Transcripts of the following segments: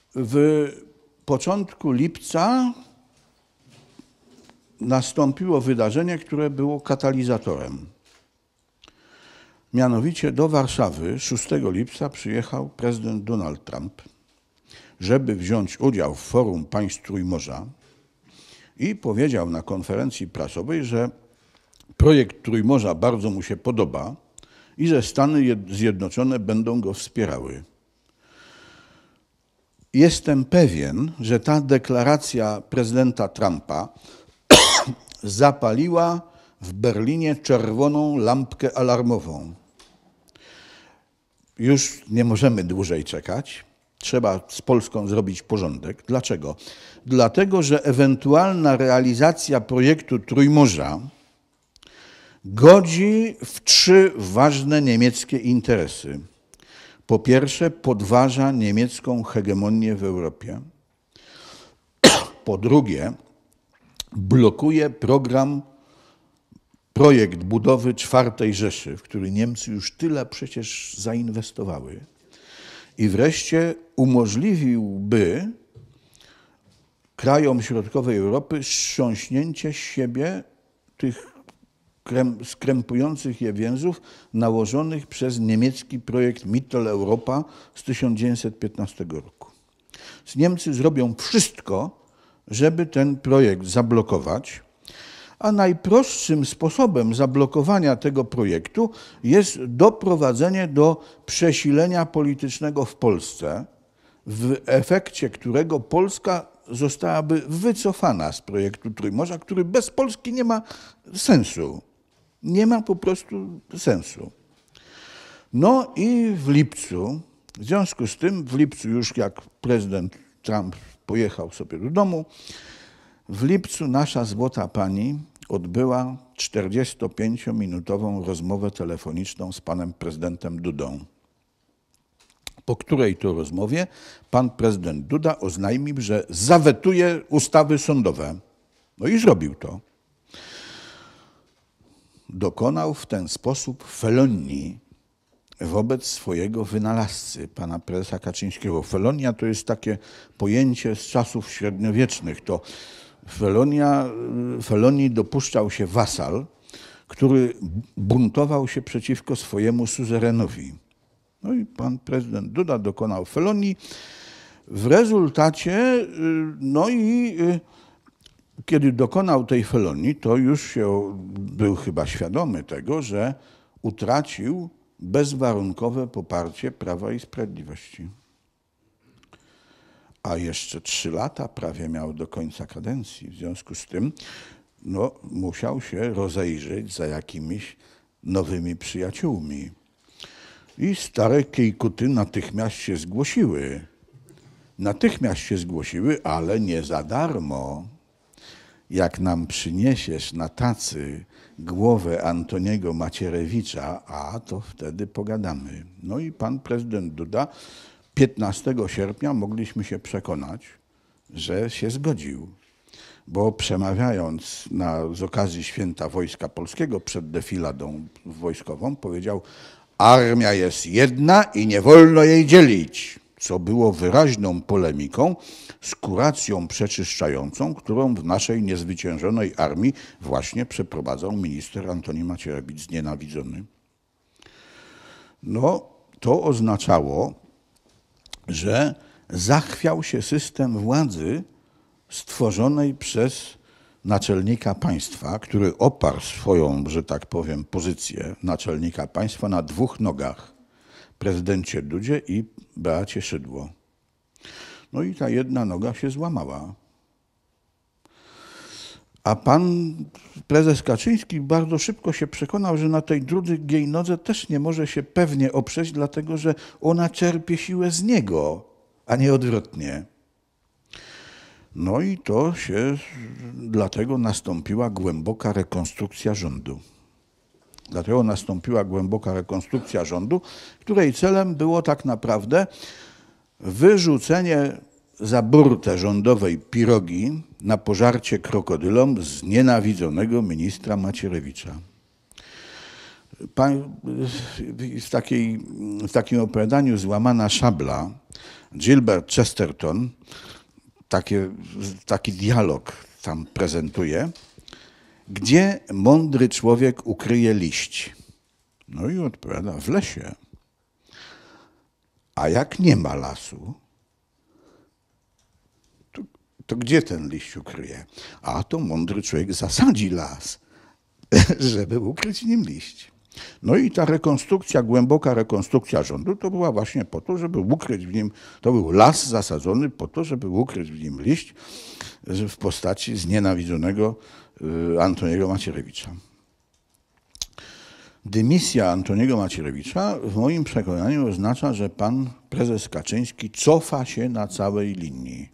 W początku lipca nastąpiło wydarzenie, które było katalizatorem. Mianowicie do Warszawy 6 lipca przyjechał prezydent Donald Trump, żeby wziąć udział w forum państw Trójmorza i powiedział na konferencji prasowej, że projekt Trójmorza bardzo mu się podoba i że Stany Zjednoczone będą go wspierały. Jestem pewien, że ta deklaracja prezydenta Trumpa zapaliła w Berlinie czerwoną lampkę alarmową. Już nie możemy dłużej czekać. Trzeba z Polską zrobić porządek. Dlaczego? Dlatego, że ewentualna realizacja projektu Trójmorza godzi w 3 ważne niemieckie interesy. Po pierwsze, podważa niemiecką hegemonię w Europie. Po drugie, blokuje projekt budowy IV Rzeszy, w który Niemcy już tyle przecież zainwestowały. I wreszcie umożliwiłby krajom środkowej Europy strząśnięcie z siebie tych skrępujących je więzów nałożonych przez niemiecki projekt Mitteleuropa z 1915 roku. Niemcy zrobią wszystko, żeby ten projekt zablokować, a najprostszym sposobem zablokowania tego projektu jest doprowadzenie do przesilenia politycznego w Polsce, w efekcie którego Polska zostałaby wycofana z projektu Trójmorza, który bez Polski nie ma sensu. Nie ma po prostu sensu. No i w lipcu, w związku z tym, w lipcu już jak prezydent Trump pojechał sobie do domu, w lipcu nasza złota pani odbyła 45-minutową rozmowę telefoniczną z panem prezydentem Dudą, po której to rozmowie pan prezydent Duda oznajmił, że zawetuje ustawy sądowe. No i zrobił to. Dokonał w ten sposób felonii wobec swojego wynalazcy, pana prezesa Kaczyńskiego. Felonia to jest takie pojęcie z czasów średniowiecznych. To felonii dopuszczał się wasal, który buntował się przeciwko swojemu suzerenowi. No i pan prezydent Duda dokonał felonii. W rezultacie, kiedy dokonał tej felonii, to już był chyba świadomy tego, że utracił bezwarunkowe poparcie Prawa i Sprawiedliwości. A jeszcze 3 lata prawie miał do końca kadencji. W związku z tym musiał się rozejrzeć za jakimiś nowymi przyjaciółmi. I stare kiejkuty natychmiast się zgłosiły. Ale nie za darmo. Jak nam przyniesiesz na tacy głowę Antoniego Macierewicza, to wtedy pogadamy. No i pan prezydent Duda 15 sierpnia mogliśmy się przekonać, że się zgodził, bo przemawiając z okazji Święta Wojska Polskiego przed defiladą wojskową powiedział: armia jest jedna i nie wolno jej dzielić, co było wyraźną polemiką z kuracją przeczyszczającą, którą w naszej niezwyciężonej armii właśnie przeprowadzał minister Antoni Macierewicz, znienawidzony. To oznaczało, że zachwiał się system władzy stworzonej przez naczelnika państwa, który oparł swoją, że tak powiem, pozycję naczelnika państwa na 2 nogach. Prezydencie Dudzie i Beacie Szydło. No i ta jedna noga się złamała. A pan prezes Kaczyński bardzo szybko się przekonał, że na tej drugiej nodze też nie może się pewnie oprzeć, dlatego że ona czerpie siłę z niego, a nie odwrotnie. No i dlatego nastąpiła głęboka rekonstrukcja rządu. Której celem było tak naprawdę wyrzucenie za burtę rządowej pirogi na pożarcie krokodylom znienawidzonego ministra Macierewicza. W takim opowiadaniu Złamana szabla Gilbert Chesterton taki dialog tam prezentuje, gdzie mądry człowiek ukryje liść. No i odpowiada, w lesie. A jak nie ma lasu, to gdzie ten liść ukryje? A to mądry człowiek zasadzi las, żeby ukryć w nim liść. No i ta rekonstrukcja, głęboka rekonstrukcja rządu to była właśnie po to, żeby ukryć w nim, to był las zasadzony po to, żeby ukryć w nim liść w postaci znienawidzonego Antoniego Macierewicza. Dymisja Antoniego Macierewicza w moim przekonaniu oznacza, że pan prezes Kaczyński cofa się na całej linii.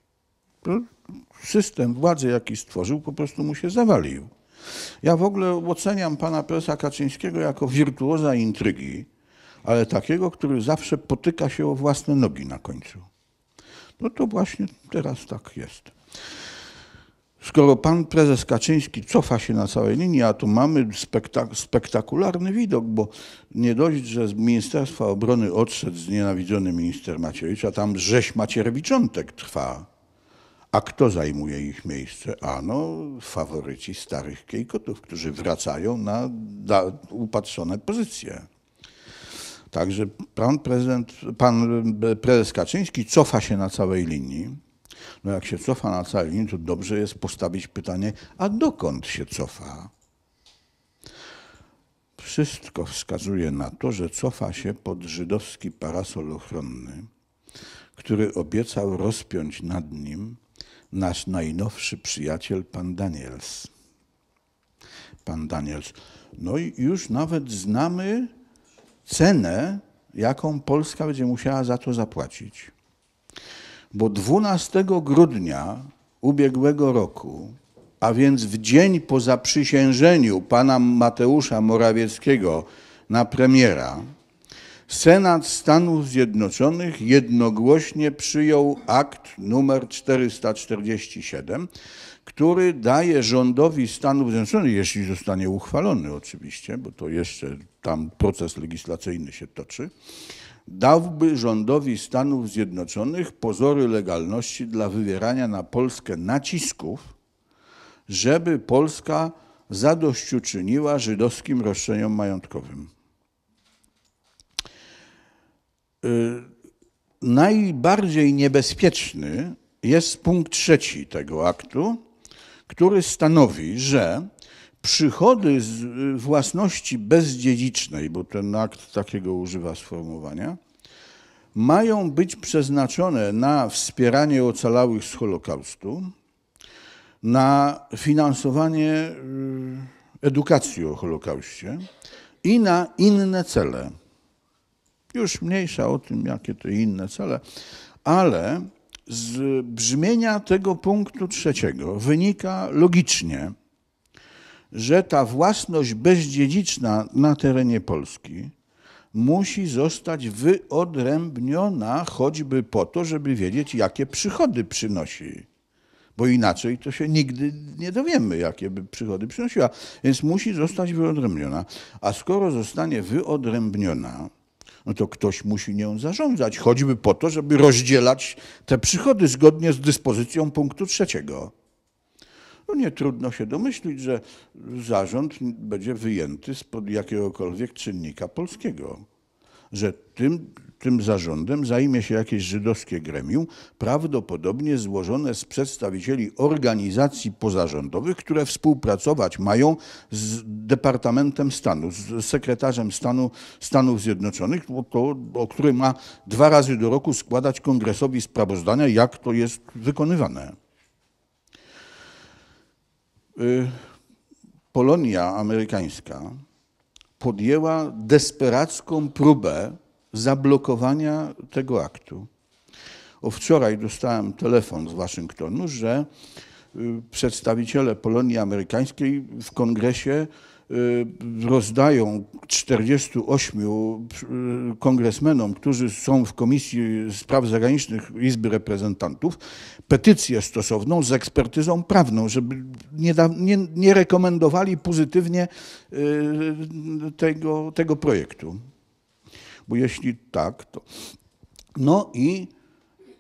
System władzy, jaki stworzył, po prostu mu się zawalił. Ja w ogóle oceniam pana prezesa Kaczyńskiego jako wirtuoza intrygi, ale takiego, który zawsze potyka się o własne nogi na końcu. No to właśnie teraz tak jest. Skoro pan prezes Kaczyński cofa się na całej linii, a tu mamy spektakularny widok, bo nie dość, że z Ministerstwa Obrony odszedł znienawidzony minister Macierewicz, a tam rzeź Macierewiczątek trwa. A kto zajmuje ich miejsce? Ano faworyci starych kiejkotów, którzy wracają na upatrzone pozycje. Także pan prezes Kaczyński cofa się na całej linii. No jak się cofa na całej linii, to dobrze jest postawić pytanie, a dokąd się cofa? Wszystko wskazuje na to, że cofa się pod żydowski parasol ochronny, który obiecał rozpiąć nad nim nasz najnowszy przyjaciel, pan Daniels. Pan Daniels. No i już nawet znamy cenę, jaką Polska będzie musiała za to zapłacić. Bo 12 grudnia ubiegłego roku, a więc w dzień po zaprzysiężeniu pana Mateusza Morawieckiego na premiera, Senat Stanów Zjednoczonych jednogłośnie przyjął akt numer 447, który daje rządowi Stanów Zjednoczonych, jeśli zostanie uchwalony oczywiście, bo to jeszcze tam proces legislacyjny się toczy, dałby rządowi Stanów Zjednoczonych pozory legalności dla wywierania na Polskę nacisków, żeby Polska zadośćuczyniła żydowskim roszczeniom majątkowym. Najbardziej niebezpieczny jest punkt 3 tego aktu, który stanowi, że przychody z własności bezdziedzicznej, bo ten akt takiego używa sformułowania, mają być przeznaczone na wspieranie ocalałych z Holokaustu, na finansowanie edukacji o Holokauście i na inne cele. Już mniejsza o tym, jakie to inne cele, ale z brzmienia tego punktu 3 wynika logicznie, że ta własność bezdziedziczna na terenie Polski musi zostać wyodrębniona choćby po to, żeby wiedzieć, jakie przychody przynosi. Bo inaczej to się nigdy nie dowiemy, jakie by przychody przynosiła. Więc musi zostać wyodrębniona. A skoro zostanie wyodrębniona, no to ktoś musi nią zarządzać, choćby po to, żeby rozdzielać te przychody zgodnie z dyspozycją punktu 3. No nie trudno się domyślić, że zarząd będzie wyjęty spod jakiegokolwiek czynnika polskiego, że tym zarządem zajmie się jakieś żydowskie gremium, prawdopodobnie złożone z przedstawicieli organizacji pozarządowych, które współpracować mają z Departamentem Stanu, z sekretarzem stanu Stanów Zjednoczonych, który ma 2 razy do roku składać kongresowi sprawozdania, jak to jest wykonywane. Polonia amerykańska podjęła desperacką próbę zablokowania tego aktu. Wczoraj dostałem telefon z Waszyngtonu, że przedstawiciele Polonii amerykańskiej w kongresie rozdają 48 kongresmenom, którzy są w Komisji Spraw Zagranicznych Izby Reprezentantów, petycję stosowną z ekspertyzą prawną, żeby nie rekomendowali pozytywnie tego projektu. Bo jeśli tak, to... No i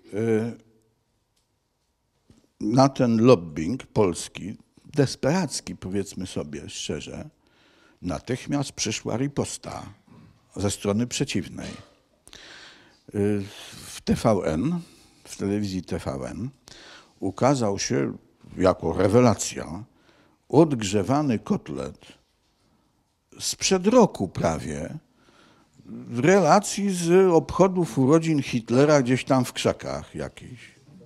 Na ten lobbying polski, desperacki powiedzmy sobie szczerze, natychmiast przyszła riposta ze strony przeciwnej. W TVN, w telewizji TVN ukazał się jako rewelacja odgrzewany kotlet sprzed roku prawie w relacji z obchodów urodzin Hitlera gdzieś tam w krzakach jakichś.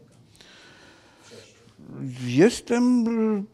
Jestem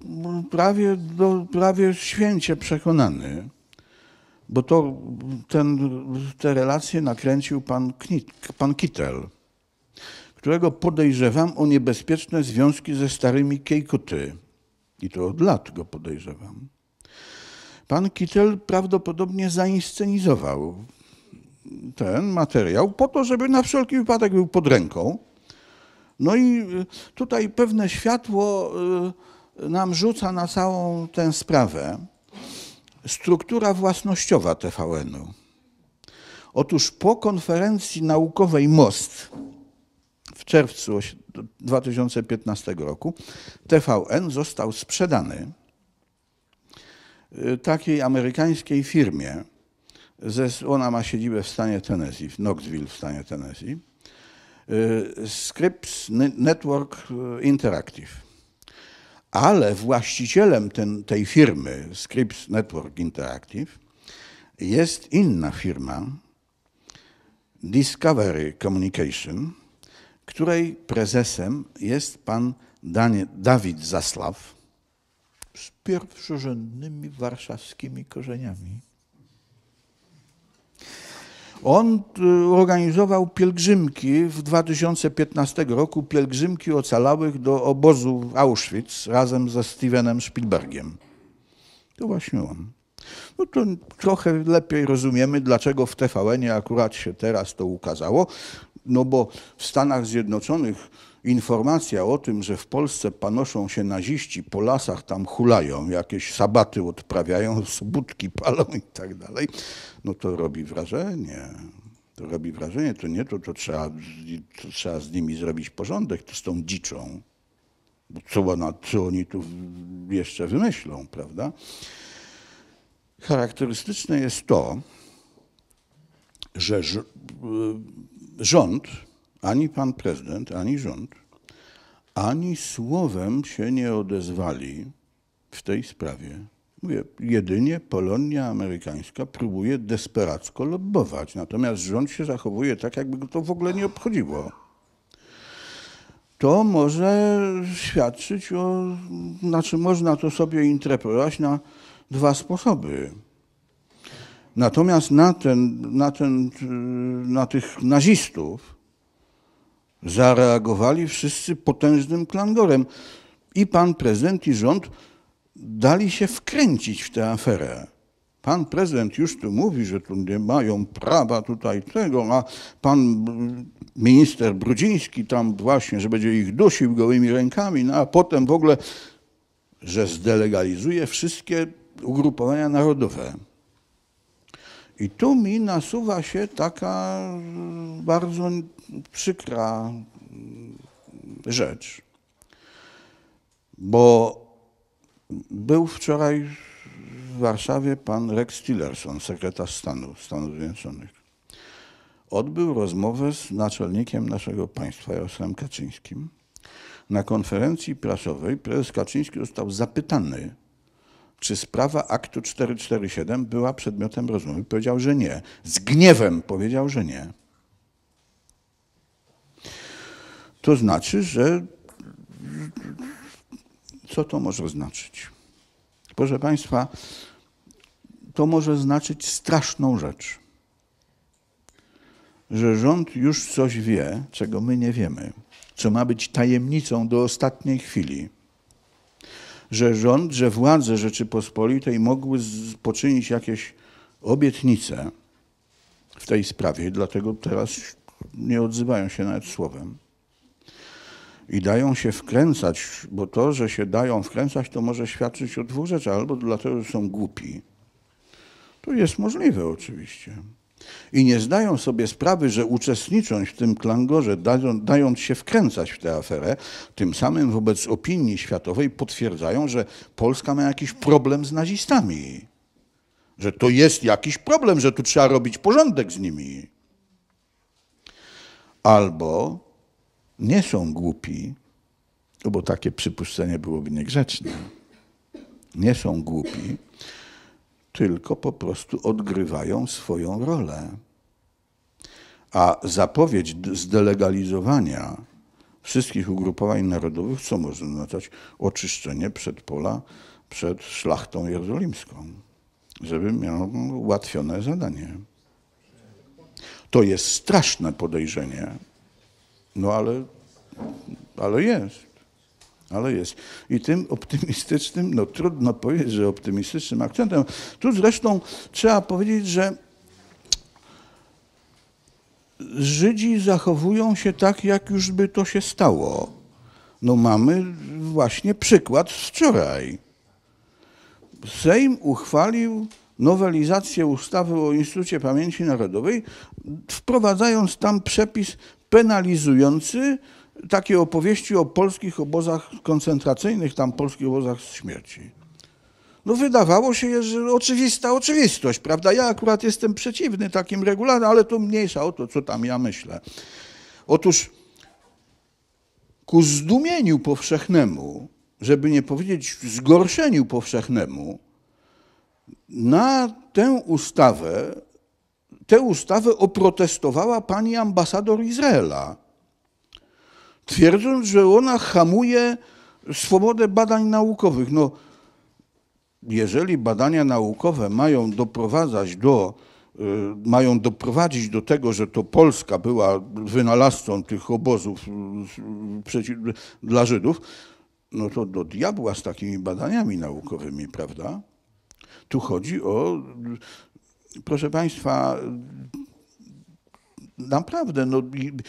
prawie święcie przekonany, bo te relacje nakręcił pan Kittel, którego podejrzewam o niebezpieczne związki ze starymi Kiejkuty. I to od lat go podejrzewam. Pan Kittel prawdopodobnie zainscenizował ten materiał po to, żeby na wszelki wypadek był pod ręką. No i tutaj pewne światło nam rzuca na całą tę sprawę struktura własnościowa TVN-u. Otóż po konferencji naukowej MOST w czerwcu 2015 roku TVN został sprzedany takiej amerykańskiej firmie. Ona ma siedzibę w stanie Tennessee, w Knoxville w stanie Tennessee. Scripps Network Interactive. Ale właścicielem tej firmy, Scripps Network Interactive, jest inna firma, Discovery Communication, której prezesem jest pan Dawid Zaslaw z pierwszorzędnymi warszawskimi korzeniami. On organizował pielgrzymki w 2015 roku, pielgrzymki ocalałych do obozu w Auschwitz razem ze Stevenem Spielbergiem. To właśnie on. No to trochę lepiej rozumiemy, dlaczego w TVN-ie akurat się teraz to ukazało. No bo w Stanach Zjednoczonych informacja o tym, że w Polsce panoszą się naziści, po lasach tam hulają, jakieś sabaty odprawiają, budki palą i tak dalej, no to robi wrażenie. To robi wrażenie, to trzeba z nimi zrobić porządek, to z tą dziczą. Co oni tu jeszcze wymyślą, prawda? Charakterystyczne jest to, że rząd, ani pan prezydent, ani rząd, ani słowem się nie odezwali w tej sprawie. Mówię, jedynie Polonia amerykańska próbuje desperacko lobbować, natomiast rząd się zachowuje tak, jakby go to w ogóle nie obchodziło. To może świadczyć można to sobie interpretować na dwa sposoby. Natomiast na tych nazistów zareagowali wszyscy potężnym klangorem. I pan prezydent, i rząd dali się wkręcić w tę aferę. Pan prezydent już tu mówi, że tu nie mają prawa tutaj tego, a pan minister Brudziński tam właśnie, że będzie ich dusił gołymi rękami, no a potem w ogóle, że zdelegalizuje wszystkie ugrupowania narodowe. I tu mi nasuwa się taka bardzo przykra rzecz, bo był wczoraj w Warszawie pan Rex Tillerson, sekretarz stanu Stanów Zjednoczonych. Odbył rozmowę z naczelnikiem naszego państwa, Jarosławem Kaczyńskim. Na konferencji prasowej prezes Kaczyński został zapytany, czy sprawa aktu 447 była przedmiotem rozmowy. Powiedział, że nie. Z gniewem powiedział, że nie. To znaczy, że co to może znaczyć? Proszę państwa, to może znaczyć straszną rzecz. Że rząd już coś wie, czego my nie wiemy, co ma być tajemnicą do ostatniej chwili. Że władze Rzeczypospolitej mogły poczynić jakieś obietnice w tej sprawie i dlatego teraz nie odzywają się nawet słowem. I dają się wkręcać, bo to, że się dają wkręcać, to może świadczyć o dwóch rzeczach. Albo dlatego, że są głupi. To jest możliwe oczywiście. i nie zdają sobie sprawy, że uczestnicząc w tym klangorze, dając się wkręcać w tę aferę, tym samym wobec opinii światowej potwierdzają, że Polska ma jakiś problem z nazistami. Że to jest jakiś problem, że tu trzeba robić porządek z nimi. Albo nie są głupi, bo takie przypuszczenie byłoby niegrzeczne. Nie są głupi, tylko po prostu odgrywają swoją rolę. A zapowiedź zdelegalizowania wszystkich ugrupowań narodowych, co może oznaczać? Oczyszczenie przedpola przed szlachtą jerozolimską, żeby miał ułatwione zadanie. To jest straszne podejrzenie, no ale jest. Ale jest. I tym optymistycznym, no trudno powiedzieć, że optymistycznym akcentem. Tu zresztą trzeba powiedzieć, że Żydzi zachowują się tak, jak już by to się stało. No mamy właśnie przykład z wczoraj. Sejm uchwalił nowelizację ustawy o Instytucie Pamięci Narodowej, wprowadzając tam przepis penalizujący takie opowieści o polskich obozach koncentracyjnych, tam polskich obozach śmierci. No wydawało się, że oczywista oczywistość, prawda? Ja akurat jestem przeciwny takim regulacjom, ale to mniejsza o to, co tam ja myślę. Otóż ku zdumieniu powszechnemu, żeby nie powiedzieć zgorszeniu powszechnemu, na tę ustawę oprotestowała pani ambasador Izraela, twierdząc, że ona hamuje swobodę badań naukowych. No, jeżeli badania naukowe mają doprowadzić do tego, że to Polska była wynalazcą tych obozów dla Żydów, no to do diabła z takimi badaniami naukowymi, prawda? Tu chodzi o, proszę Państwa, naprawdę, no,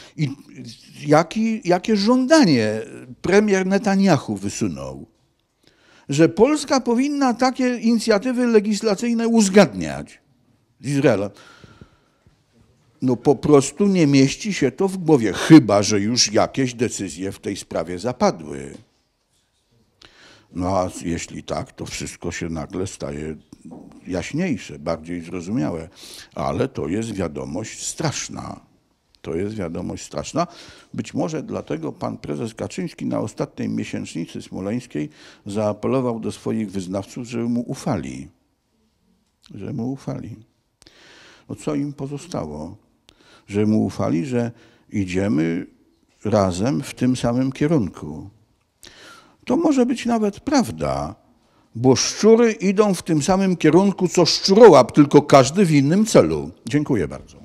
jakie żądanie premier Netanjahu wysunął, że Polska powinna takie inicjatywy legislacyjne uzgadniać z Izraelem. No po prostu nie mieści się to w głowie, chyba że już jakieś decyzje w tej sprawie zapadły. No a jeśli tak, to wszystko się nagle staje jaśniejsze, bardziej zrozumiałe. Ale to jest wiadomość straszna. To jest wiadomość straszna. Być może dlatego pan prezes Kaczyński na ostatniej miesięcznicy smoleńskiej zaapelował do swoich wyznawców, żeby mu ufali. Że mu ufali. No co im pozostało? Że mu ufali, że idziemy razem w tym samym kierunku. To może być nawet prawda, bo szczury idą w tym samym kierunku co szczurołap, tylko każdy w innym celu. Dziękuję bardzo.